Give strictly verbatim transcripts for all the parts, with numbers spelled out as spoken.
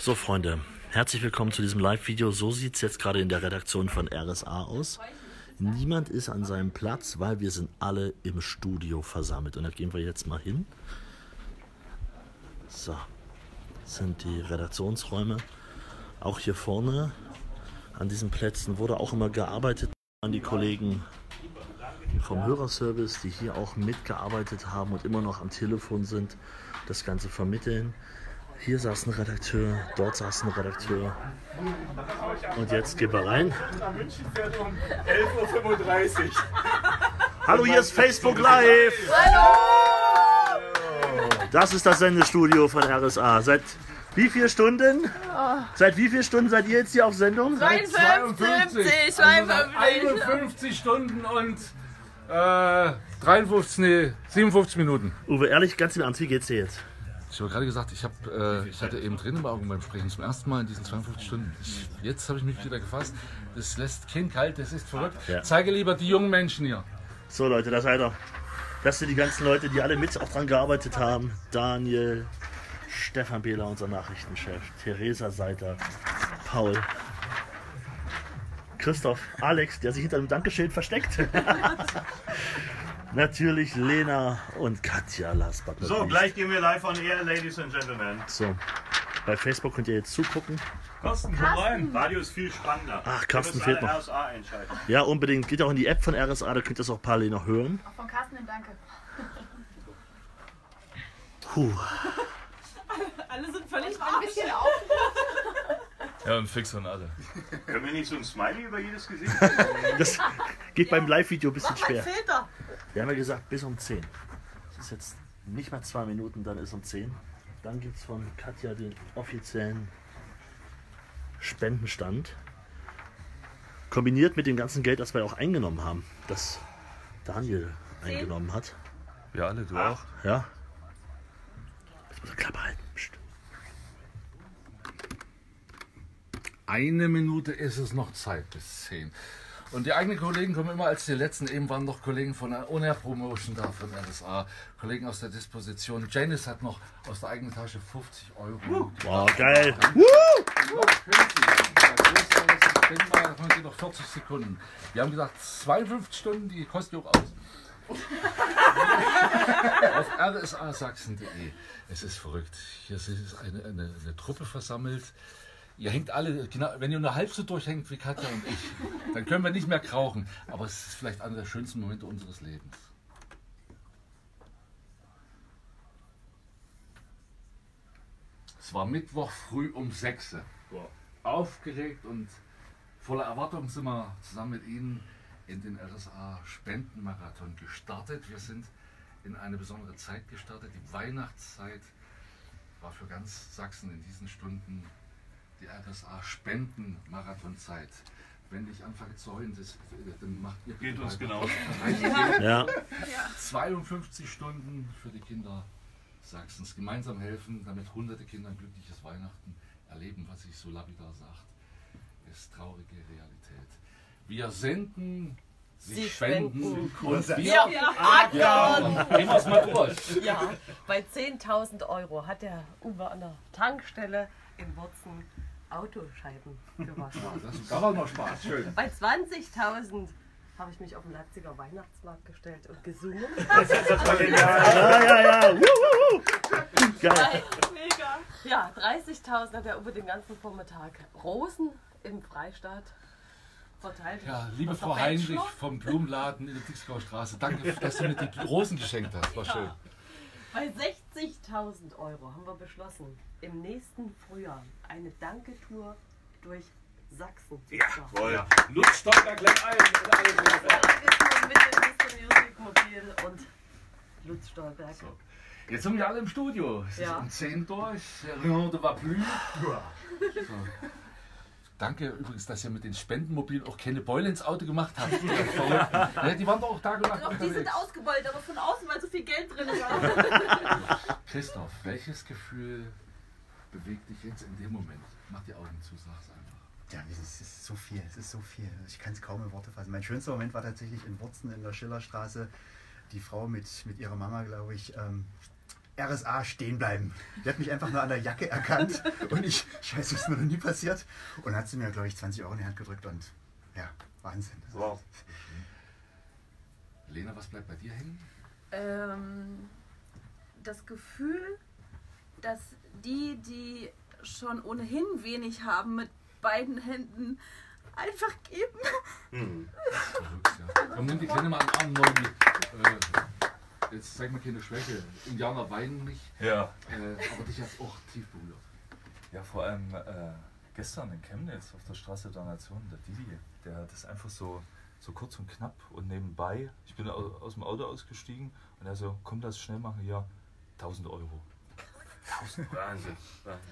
So Freunde, herzlich willkommen zu diesem Live-Video. So sieht es jetzt gerade in der Redaktion von R S A aus. Niemand ist an seinem Platz, weil wir sind alle im Studio versammelt. Und da gehen wir jetzt mal hin. So, das sind die Redaktionsräume. Auch hier vorne an diesen Plätzen wurde auch immer gearbeitet. An die Kollegen vom Hörerservice, die hier auch mitgearbeitet haben und immer noch am Telefon sind, das Ganze vermitteln. Hier saß ein Redakteur, dort saß ein Redakteur. Und jetzt gehen wir rein. München fährt um elf Uhr fünfunddreißig. Hallo, hier ist Facebook Live. Hallo! Das ist das Sendestudio von R S A. Seit wie vielen Stunden? Seit wie vielen Stunden seid ihr jetzt hier auf Sendung? zweiundfünfzig, zweiundfünfzig. einundfünfzig Stunden und äh, dreiundfünfzig, nee, siebenundfünfzig Minuten. Uwe, ehrlich, ganz im Ernst, wie geht's dir jetzt? Ich habe gerade gesagt, ich, hab, äh, ich hatte eben Tränen im Augen beim Sprechen zum ersten Mal in diesen zweiundfünfzig Stunden. Ich, jetzt habe ich mich wieder gefasst. Das lässt kein kalt, das ist verrückt. Ja. Zeige lieber die jungen Menschen hier. So Leute, da seid ihr. Das sind die ganzen Leute, die alle mit auch dran gearbeitet haben. Daniel, Stefan Behler, unser Nachrichtenchef, Theresa Seiter, Paul, Christoph, Alex, der sich hinter dem Dankeschön versteckt. Natürlich Lena und Katja, last but not So, least. gleich gehen wir live on air, Ladies and Gentlemen. So, bei Facebook könnt ihr jetzt zugucken. Carsten, komm rein. Radio ist viel spannender. Ach, Carsten Wir müssen fehlt alle noch. R S A einschalten. Ja, unbedingt. Geht auch in die App von R S A, da könnt ihr das auch parallel noch hören. Auch von Carsten ein Danke. Puh. Alle sind völlig ein bisschen auf. Ja, und fix und alle. Können wir nicht so ein Smiley über jedes Gesicht? Das geht beim Live-Video ein bisschen schwer. Filter. Wir haben ja gesagt, bis um zehn. Das ist jetzt nicht mal zwei Minuten, dann ist um zehn. Dann gibt es von Katja den offiziellen Spendenstand. Kombiniert mit dem ganzen Geld, das wir auch eingenommen haben, das Daniel eingenommen hat. Wir alle, du auch? Ja. Jetzt muss er Klappe halten. Psst. Eine Minute ist es noch Zeit bis zehn. Und die eigenen Kollegen kommen immer als die letzten. Eben waren noch Kollegen von der On Air Promotion da, von R S A. Kollegen aus der Disposition. Janice hat noch aus der eigenen Tasche fünfzig Euro. Wow, geil. Da haben Sie noch vierzig Sekunden. Wir haben gesagt, zweiundfünfzig Stunden, die kosten ja auch aus. Auf R S A Sachsen punkt de. Es ist verrückt. Hier ist eine, eine, eine Truppe versammelt. Ihr hängt alle, genau, wenn ihr nur halb so durchhängt wie Katja und ich, dann können wir nicht mehr krauchen. Aber es ist vielleicht einer der schönsten Momente unseres Lebens. Es war Mittwoch früh um sechs. Aufgeregt und voller Erwartung sind wir zusammen mit Ihnen in den R S A Spendenmarathon gestartet. Wir sind in eine besondere Zeit gestartet. Die Weihnachtszeit war für ganz Sachsen in diesen Stunden die R S A Spendenmarathonzeit. Wenn ich anfange zu heulen, das, dann macht ihr Geht uns weiter. genauso. Ja. zweiundfünfzig Stunden für die Kinder Sachsens. Gemeinsam helfen, damit hunderte Kinder ein glückliches Weihnachten erleben, was sich so lapidar sagt, ist traurige Realität. Wir senden, Sie, Sie spenden, spenden. und wir Ja, ackern. ja, gehen wir es mal durch. Ja, bei zehntausend Euro hat der Uwe an der Tankstelle in Wurzen Autoscheiben gewaschen. Das, da war noch Spaß, schön. Bei zwanzigtausend habe ich mich auf den Leipziger Weihnachtsmarkt gestellt und gesungen. Ja, ja, ja. Wuh, wuh, wuh. Geil. Mega. Ja, dreißigtausend hat der Uwe den ganzen Vormittag Rosen im Freistaat verteilt. Ja, liebe Aus der Frau Heinrich Bachelor. vom Blumenladen in der Dixgauer Straße, danke, dass du mir die Rosen geschenkt hast. War schön. Bei sechzigtausend Euro haben wir beschlossen, im nächsten Frühjahr eine Danketour durch Sachsen zu machen. Jawohl. Lutz Stockberg lädt ein. Danketour mit dem Mister Music Mobil und Lutz Stolberg. So. Jetzt sind wir alle im Studio. Es Ja. ist um zehn durch. Rien ne va plus. So. Danke übrigens, dass ihr mit den Spendenmobilen auch keine Beule ins Auto gemacht habt. Ja, die waren doch auch Tag und Nacht Doch, die sind unterwegs. ausgebeult, aber von außen, weil so viel Geld drin ist. Christoph, welches Gefühl bewegt dich jetzt in dem Moment? Mach die Augen zu, sag's einfach. Ja, es ist, es ist so viel, es ist so viel. Ich kann es kaum in Worte fassen. Mein schönster Moment war tatsächlich in Wurzen in der Schillerstraße. Die Frau mit, mit ihrer Mama, glaube ich, ähm, R S A stehen bleiben. Die hat mich einfach nur an der Jacke erkannt und ich, scheiße, ist mir noch nie passiert. Und hat sie mir, glaube ich, zwanzig Euro in die Hand gedrückt und ja, Wahnsinn. Wow. Lena, was bleibt bei dir hängen? Ähm, das Gefühl, dass die, die schon ohnehin wenig haben, mit beiden Händen einfach geben. Hm. Verrückt, ja. Komm, nimm die Kleine mal an den Arm, Leute. Äh, jetzt zeig mal keine Schwäche. Indianer weinen nicht, Ja, äh, aber dich hat es auch tief berührt. ja vor allem äh, gestern in Chemnitz auf der Straße der Nation, der Didi, der hat das einfach so, so kurz und knapp und nebenbei, ich bin aus, aus dem Auto ausgestiegen und er so, komm, das schnell machen, ja, tausend Euro. Wahnsinn. Wahnsinn.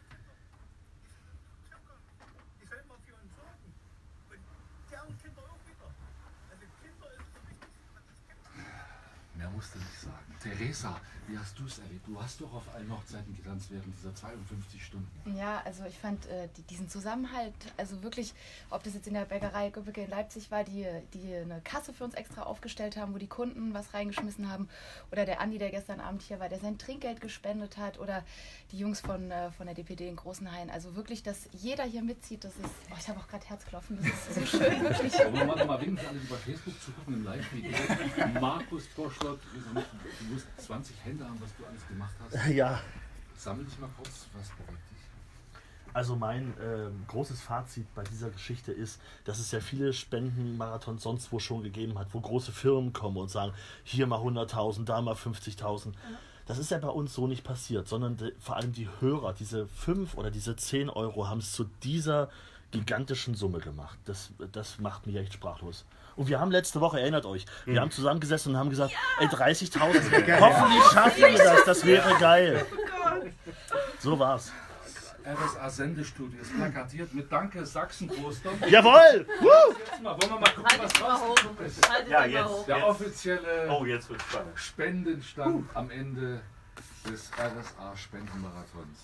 Mehr musst du nicht sagen. Theresa, wie hast du es erlebt? Du hast doch auf allen Hochzeiten getanzt während dieser zweiundfünfzig Stunden. Ja, also ich fand äh, die, diesen Zusammenhalt, also wirklich, ob das jetzt in der Bäckerei Göbbeke in Leipzig war, die, die eine Kasse für uns extra aufgestellt haben, wo die Kunden was reingeschmissen haben, oder der Andi, der gestern Abend hier war, der sein Trinkgeld gespendet hat, oder die Jungs von, äh, von der D P D in Großenhain. Also wirklich, dass jeder hier mitzieht, das ist, oh, ich habe auch gerade Herzklopfen, das ist so schön, wirklich. Aber wir machen mal wegen für alle, die bei Facebook zugucken im Live-Video. Markus Boschlott, du musst zwanzig Hände haben, was du alles gemacht hast. Ja, Sammel dich mal kurz, was beruhigt dich? also mein ähm, großes Fazit bei dieser Geschichte ist, dass es ja viele Spendenmarathons sonst wo schon gegeben hat, wo große Firmen kommen und sagen, hier mal hunderttausend, da mal fünfzigtausend. Das ist ja bei uns so nicht passiert, sondern die, vor allem die Hörer, diese fünf oder diese zehn Euro haben es zu dieser gigantischen Summe gemacht. Das, das macht mich echt sprachlos. Und wir haben letzte Woche, erinnert euch, wir Mhm. haben zusammengesessen und haben gesagt, ey, dreißigtausend, hoffentlich schaffen wir das, das wäre geil. So war's. R S A-Sendestudio ist plakatiert mit Danke Sachsen-Poster. Jawohl! Woo! Jetzt mal, wollen wir mal gucken, was Haltet mal hoch. rausgekommen ist. Haltet Ja, mal jetzt. hoch. Der jetzt. offizielle Oh, jetzt wird's spannend. Spendenstand am Ende des R S A-Spendenmarathons.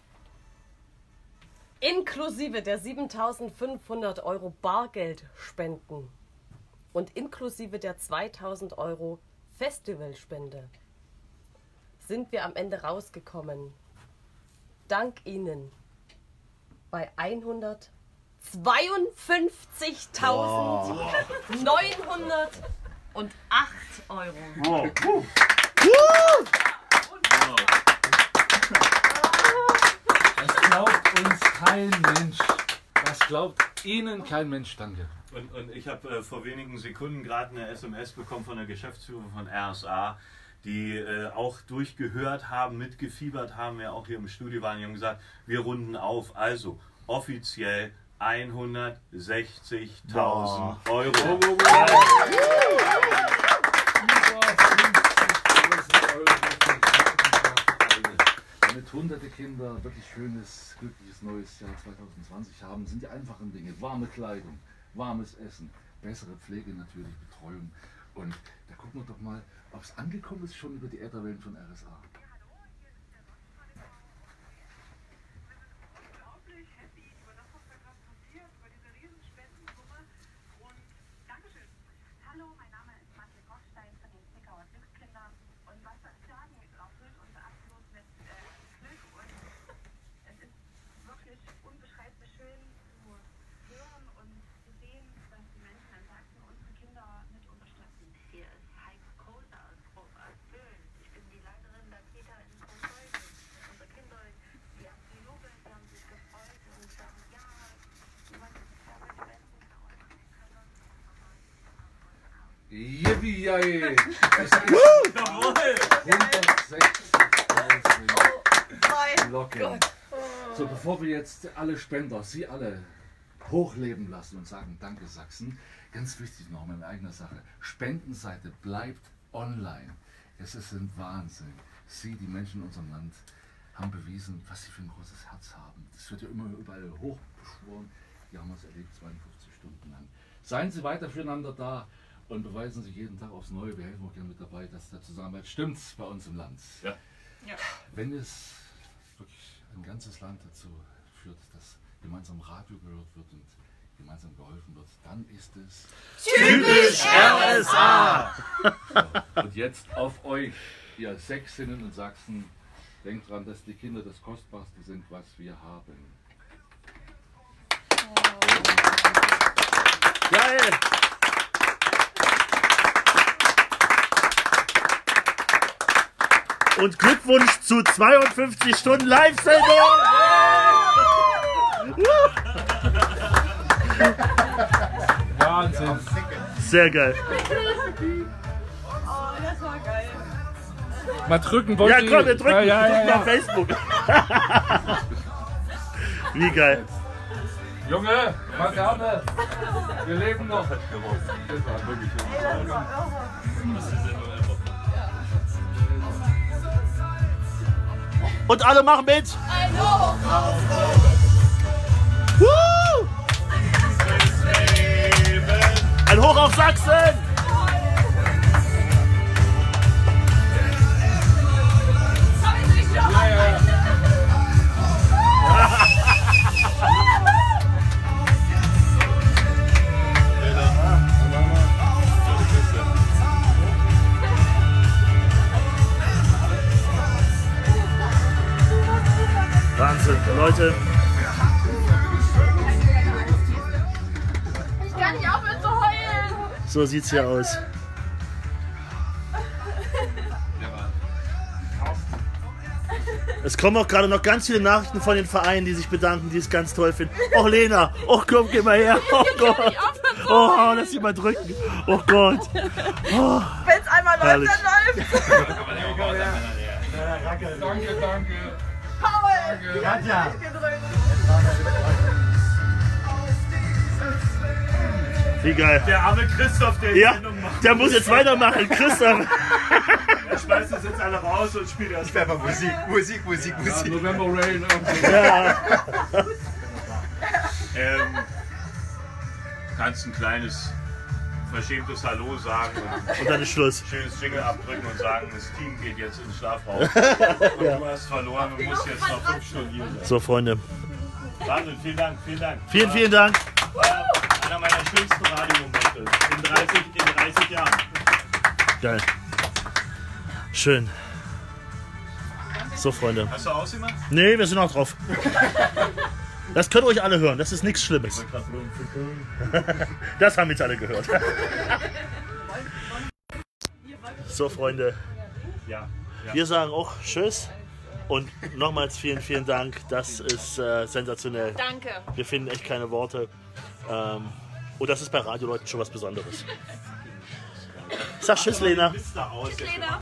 Inklusive der siebentausendfünfhundert Euro Bargeldspenden und inklusive der zweitausend Euro Festivalspende sind wir am Ende rausgekommen. Dank Ihnen bei hundertzweiundfünfzigtausendneunhundertacht Euro. Wow. Das glaubt uns kein Mensch. Das glaubt Ihnen kein Mensch. Danke. Und, und ich habe äh, vor wenigen Sekunden gerade eine S M S bekommen von der Geschäftsführung von R S A, die äh, auch durchgehört haben, mitgefiebert haben, ja auch hier im Studio waren, die haben gesagt, wir runden auf. Also offiziell hundertsechzigtausend Euro. Damit hunderte Kinder wirklich schönes, glückliches neues Jahr zwanzig zwanzig haben, sind die einfachen Dinge. Warme Kleidung, warmes Essen, bessere Pflege natürlich, Betreuung. Und da gucken wir doch mal, ob es angekommen ist schon über die Ätherwellen von R S A. Yippie! Es ist hundertsechzigtausend Locken. So, bevor wir jetzt alle Spender, Sie alle, hochleben lassen und sagen, danke Sachsen, ganz wichtig noch mal in eigener Sache, Spendenseite bleibt online. Es ist ein Wahnsinn. Sie, die Menschen in unserem Land, haben bewiesen, was sie für ein großes Herz haben. Das wird ja immer überall hochbeschworen. Wir haben es erlebt, zweiundfünfzig Stunden lang. Seien Sie weiter füreinander da und beweisen Sie jeden Tag aufs Neue, wir helfen auch gerne mit dabei, dass der Zusammenhalt stimmt bei uns im Land. Ja. Ja. Wenn es wirklich ein ganzes Land dazu führt, dass gemeinsam Radio gehört wird und gemeinsam geholfen wird, dann ist es Typisch R S A! so. Und jetzt auf euch, ihr Sächsinnen und Sachsen, denkt dran, dass die Kinder das Kostbarste sind, was wir haben. Geil! Und Glückwunsch zu zweiundfünfzig Stunden Live-Sendung! Wahnsinn. Sehr geil. Oh, das war geil. Mal drücken wollt Ja, ihr? komm, wir drücken, Ja, ja, wir drücken ja, auf Facebook. Wie geil. Junge, mal gerne. Wir leben noch. Das war wirklich Und alle machen mit. Woo! Ein Hoch auf Sachsen! Wahnsinn, Leute. Ich kann nicht aufhören zu heulen. So sieht's hier aus. Es kommen auch gerade noch ganz viele Nachrichten von den Vereinen, die sich bedanken, die es ganz toll finden. Och Lena, oh komm, geh mal her. Oh Gott. Oh, lass sie mal drücken. Oh Gott. Oh, Wenn es einmal läuft, herrlich. dann läuft. Danke, danke. Paul! Katja! Gedrückt. Wie geil. Der arme Christoph, der die Ja, Sendung macht. der muss jetzt weitermachen. Christoph. Er schmeißt das jetzt alle raus und spielt erst. Ich werde mal Musik, Musik, Musik, Ja, Musik. November Rain. irgendwie. Ja. Ähm, kannst ein kleines, verschämtes Hallo sagen und Und dann ist Schluss. ein schönes Jingle abdrücken und sagen, das Team geht jetzt ins Schlafraum. Und du hast verloren und musst jetzt noch fünf Stunden hier sein. So, Freunde. Wahnsinn, vielen Dank, vielen Dank. Vielen, vielen Dank. Einer meiner schönsten Radiomomente in dreißig, in dreißig Jahren. Geil. Schön. So, Freunde. Hast du ausgemacht? Nee, wir sind auch drauf. Das könnt ihr euch alle hören. Das ist nichts Schlimmes. Das haben jetzt alle gehört. So, Freunde. Ja. ja. Wir sagen auch Tschüss. Und nochmals vielen, vielen Dank. Das ist äh, sensationell. Danke. Wir finden echt keine Worte. Ähm, und das ist bei Radioleuten schon was Besonderes. Sag Tschüss, Lena. Liste aus. Lena.